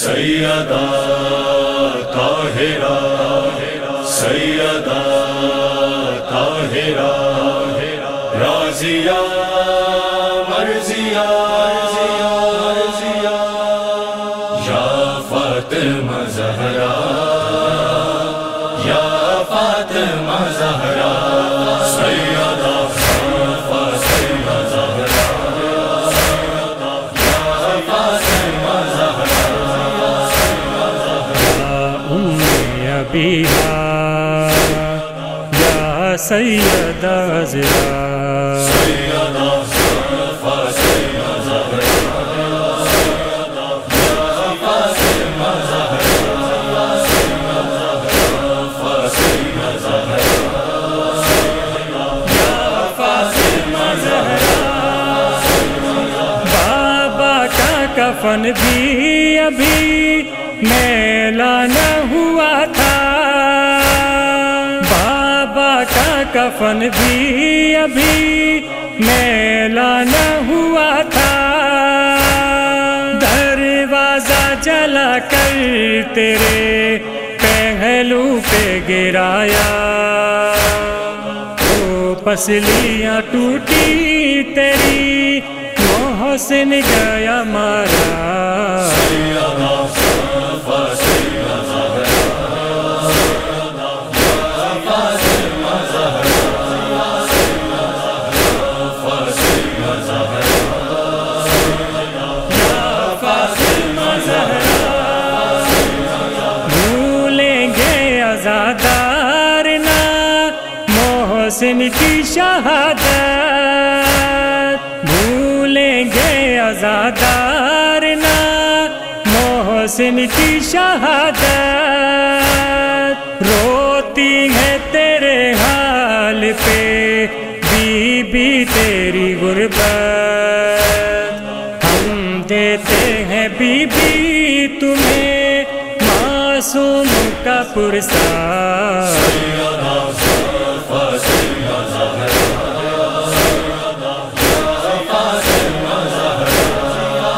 سیدہ طاہرہ سیدہ طاہرہ راضیہ مرضیہ یا فاطمہ زہرا یا فاطمہ زہرا سیدہ فاطمہ زہرا یا فاطمہ زہرا یا ابیہا یا سیدہ عذرا سیدہ فاطمہ زہرا یا فاطمہ زہرا فاطمہ زہرا یا فاطمہ زہرا بابا کا کفن بھی ابھی میلا نہ ہوا تھا، بابا کا کفن بھی ابھی میلا نہ ہوا تھا، دروازہ جلا کر تیرے پہلو پہ گرایا، تو پسلیاں ٹوٹی تیری محسن گیا مارا، سیدہ فاطمہ زہرا یا فاطمہ زہرا فاطمہ زہرا یا فاطمہ زہرا بھولیں گے عزادار نا محسن کی شہادت، بھولیں گے عزادار نا محسن کی شہادت، روتی ہے تیرے حال پہ بی بی تیری غربت، ہم دیتے ہیں بی بی تمہیں معصوم کا پرسہ، سیدہ فاطمہ زہرا یا فاطمہ زہرا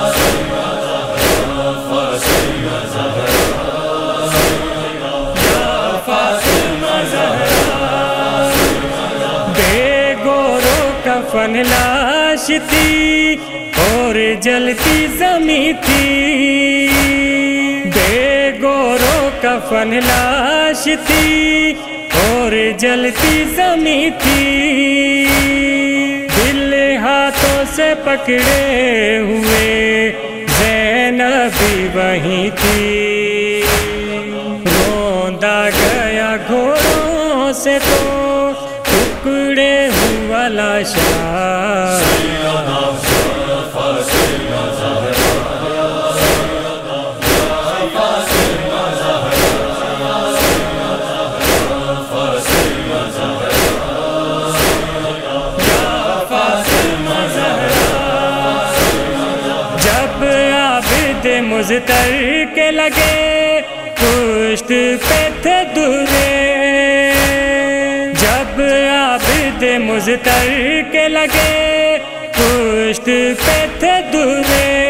فاطمہ زہرا یا فاطمہ زہرا بے گورو کفن لاش تھی اور جلتی زمیں تھی، بے گورو کفن لاش تھی اور جلتی زمیں تھی، دل ہاتھوں سے پکڑے ہوئے زینب بھی وہیں تھی، روندا گیا گھوڑوں سے تو ٹکڑے ہوا لاشا، سیدہ فاطمہ زہرا یا فاطمہ زہرا فاطمہ زہرا یا فاطمہ زہرا جب عابد مضطر کے لگے پشت پہ تھے درے، جب عابد مضطر کے لگے پشت پہ تھے درے،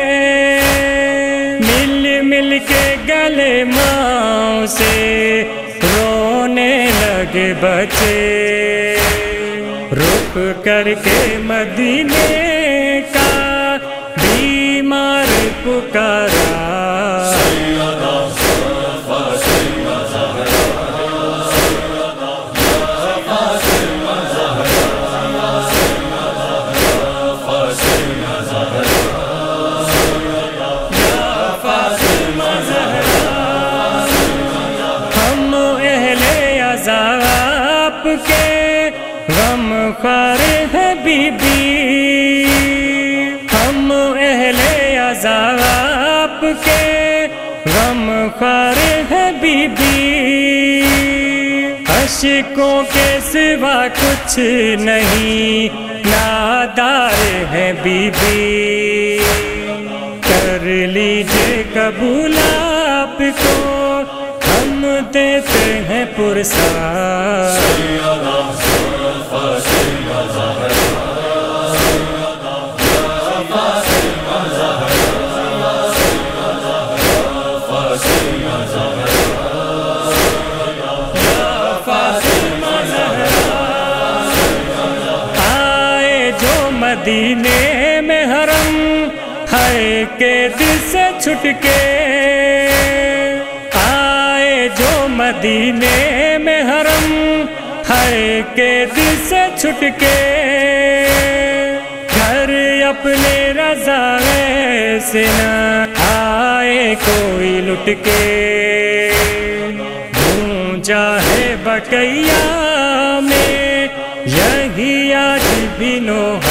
مل مل کے گلے ماں سے رونے لگے بچے، رک کر کے مدینے کا بیمار پکارا، سیدہ فاطمہ زہرا یا فاطمہ زہرا فاطمہ زہرا یا فاطمہ زہرا ہم اہل عذاب کے غم خوار ہے بی بی، ہم اہل عذاب کے غم خوار ہے بی بی، اشکوں کے سوا کچھ نہیں نادار ہے بی بی، کر لیجئے قبول آپ کو ہم دیتے ہیں پرسہ، سیدہ فاطمہ زہرا یا فاطمہ زہرا مدینے میں حرم ہے قید سے چھٹ کے آئے جو مدینے میں حرم ہے قید سے چھٹ کے گھر اپنے رضا سے نہ آئے کوئی لٹ کے گونجا ہے بقیہ میں یہی آج بھی نوحہ